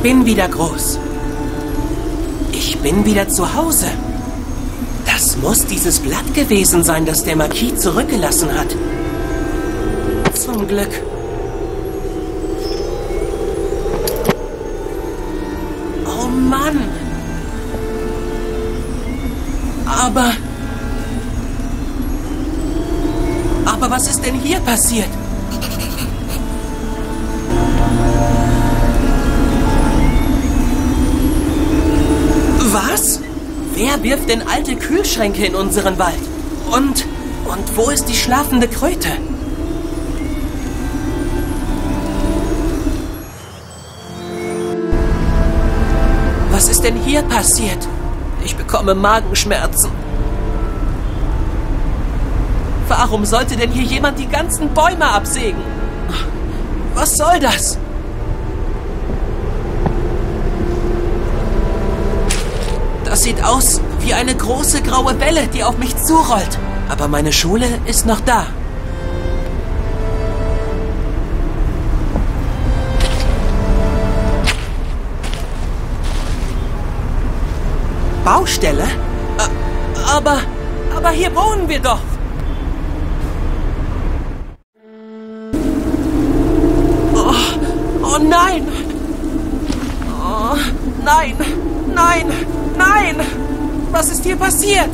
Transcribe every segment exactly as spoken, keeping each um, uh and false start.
bin wieder groß. Ich bin wieder zu Hause. Das muss dieses Blatt gewesen sein, das der Marquis zurückgelassen hat. Zum Glück. Oh Mann. Aber... Aber was ist denn hier passiert? Was? Wer wirft denn alte Kühlschränke in unseren Wald? Und, und wo ist die schlafende Kröte? Was ist denn hier passiert? Ich bekomme Magenschmerzen. Warum sollte denn hier jemand die ganzen Bäume absägen? Was soll das? Das sieht aus wie eine große graue Welle, die auf mich zurollt. Aber meine Schule ist noch da. Baustelle? Aber, aber hier wohnen wir doch. Oh, oh nein. Oh, nein, nein, nein. Was ist hier passiert?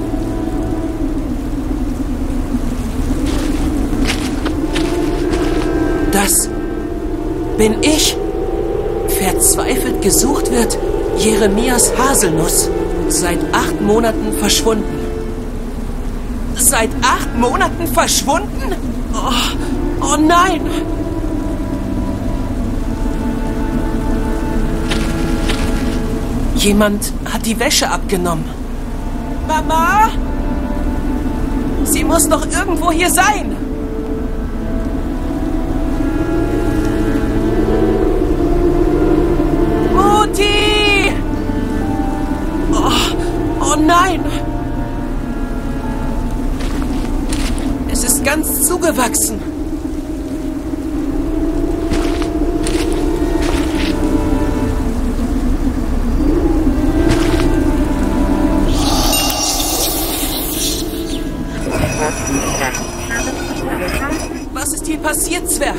Das bin ich. Verzweifelt gesucht wird Jeremias Haselnuss. Seit acht Monaten verschwunden. Seit acht Monaten verschwunden? Oh, oh nein! Jemand hat die Wäsche abgenommen. Mama? Sie muss doch irgendwo hier sein. Mutti! Oh, oh nein! Es ist ganz zugewachsen. Was ist hier passiert, Zwerg?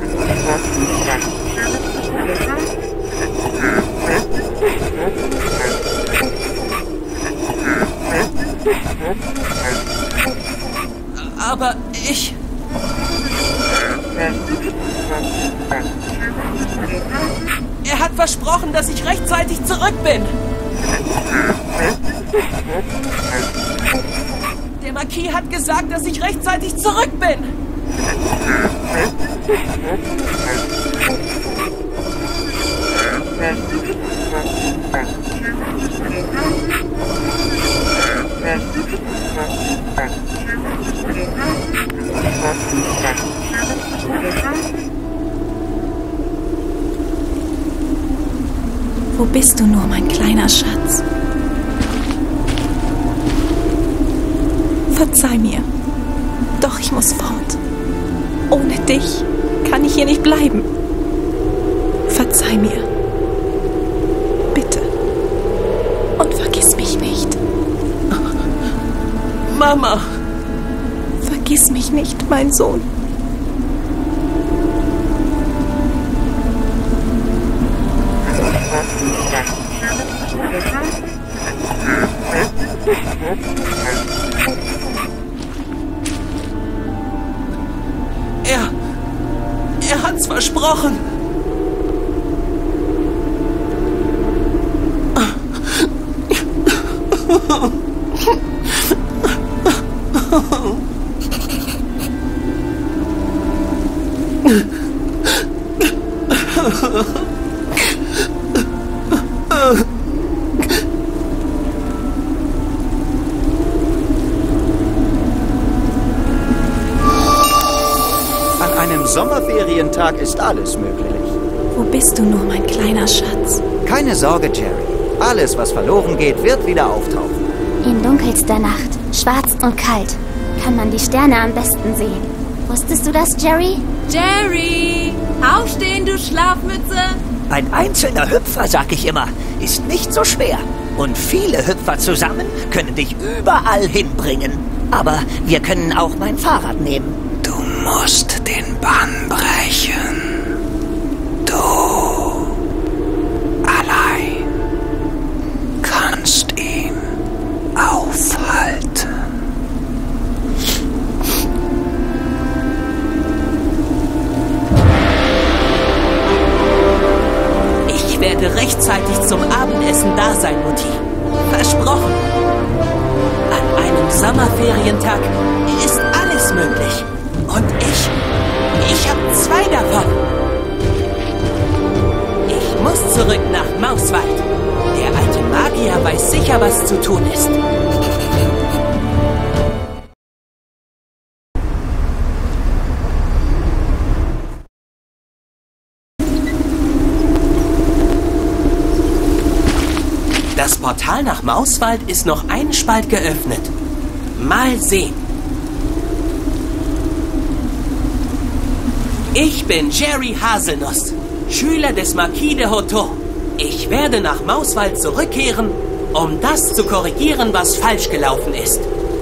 Aber ich... Er hat versprochen, dass ich rechtzeitig zurück bin. Der Marquis hat gesagt, dass ich rechtzeitig zurück bin. Wo bist du nur, mein kleiner Schatz? Verzeih mir, doch ich muss fort. Ohne dich kann ich hier nicht bleiben. Verzeih mir. Bitte. Und vergiss mich nicht. Mama! Vergiss mich nicht, mein Sohn. Er... Er hat's versprochen. An einem Sommerferientag ist alles möglich. Wo bist du nur, mein kleiner Schatz? Keine Sorge, Jerry. Alles, was verloren geht, wird wieder auftauchen. In dunkelster Nacht, schwarz und kalt, kann man die Sterne am besten sehen. Wusstest du das, Jerry? Jerry! Aufstehen, du Schlafmütze! Ein einzelner Hüpfer, sag ich immer, ist nicht so schwer. Und viele Hüpfer zusammen können dich überall hinbringen. Aber wir können auch mein Fahrrad nehmen. Du musst den Bann brechen. Du allein kannst ihn aufhalten. Ich werde rechtzeitig zum Abendessen da sein, Mutti. Versprochen. An einem Sommerferientag ist alles möglich. Und ich, ich habe zwei davon. Ich muss zurück nach Mauswald. Der alte Magier weiß sicher, was zu tun ist. Das Portal nach Mauswald ist noch einen Spalt geöffnet. Mal sehen. Ich bin Jerry Haselnuss, Schüler des Marquis de Hotot. Ich werde nach Mauswald zurückkehren, um das zu korrigieren, was falsch gelaufen ist.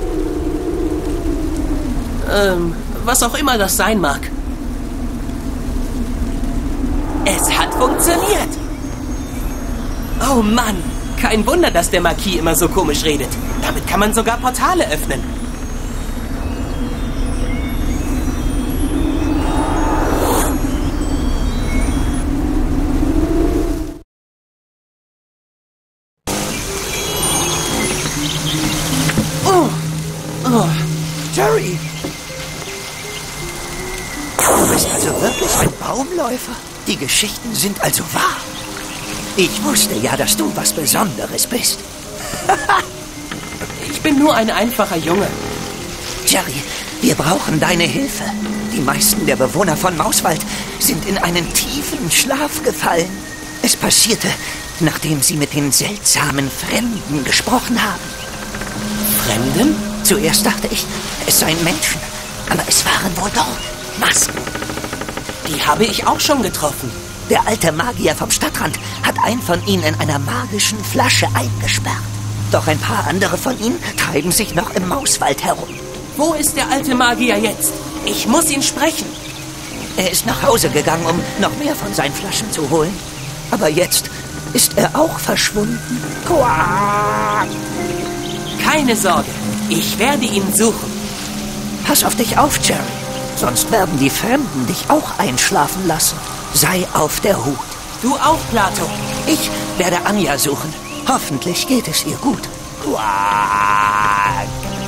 Ähm, was auch immer das sein mag. Es hat funktioniert. Oh Mann, kein Wunder, dass der Marquis immer so komisch redet. Damit kann man sogar Portale öffnen. Jerry! Du bist also wirklich ein Baumläufer? Die Geschichten sind also wahr. Ich wusste ja, dass du was Besonderes bist. Ich bin nur ein einfacher Junge. Jerry, wir brauchen deine Hilfe. Die meisten der Bewohner von Mauswald sind in einen tiefen Schlaf gefallen. Es passierte, nachdem sie mit den seltsamen Fremden gesprochen haben. Fremden? Zuerst dachte ich, es seien Menschen, aber es waren wohl doch Masken. Die habe ich auch schon getroffen. Der alte Magier vom Stadtrand hat einen von ihnen in einer magischen Flasche eingesperrt. Doch ein paar andere von ihnen treiben sich noch im Mauswald herum. Wo ist der alte Magier jetzt? Ich muss ihn sprechen. Er ist nach Hause gegangen, um noch mehr von seinen Flaschen zu holen. Aber jetzt ist er auch verschwunden. Quack! Keine Sorge, ich werde ihn suchen. Pass auf dich auf, Jerry. Sonst werden die Fremden dich auch einschlafen lassen. Sei auf der Hut. Du auch, Plato. Ich werde Anja suchen. Hoffentlich geht es ihr gut. Quack!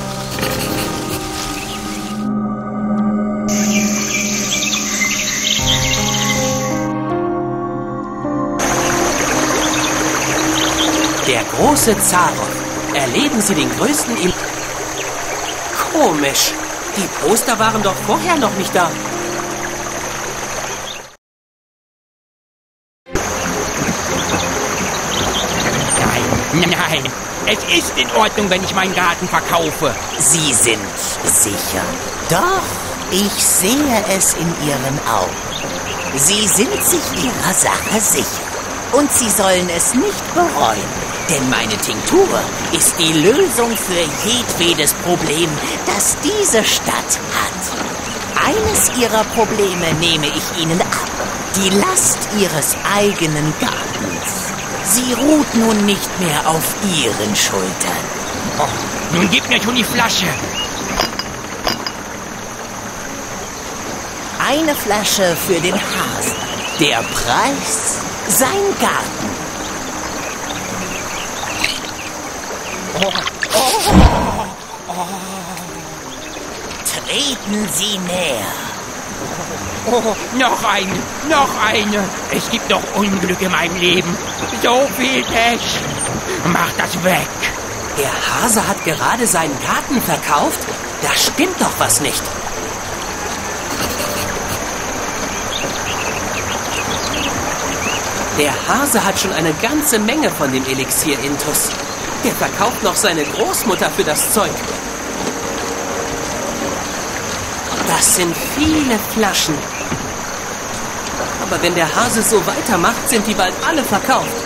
Der große Zaron. Erleben Sie den größten im... Komisch. Die Poster waren doch vorher noch nicht da. Nein, nein. Es ist in Ordnung, wenn ich meinen Garten verkaufe. Sie sind sicher. Doch, ich sehe es in Ihren Augen. Sie sind sich Ihrer Sache sicher. Und Sie sollen es nicht bereuen. Denn meine Tinktur ist die Lösung für jedwedes Problem, das diese Stadt hat. Eines Ihrer Probleme nehme ich Ihnen ab. Die Last Ihres eigenen Gartens. Sie ruht nun nicht mehr auf Ihren Schultern. Oh, nun gib mir schon die Flasche. Eine Flasche für den Hasen. Der Preis, sein Garten. Oh, oh, oh. Treten Sie näher. Oh, noch eine, noch eine. Es gibt noch Unglück in meinem Leben. So viel Pech. Mach das weg. Der Hase hat gerade seinen Garten verkauft? Da stimmt doch was nicht. Der Hase hat schon eine ganze Menge von dem Elixier Intus. Der verkauft noch seine Großmutter für das Zeug. Das sind viele Flaschen. Aber wenn der Hase so weitermacht, sind die bald alle verkauft.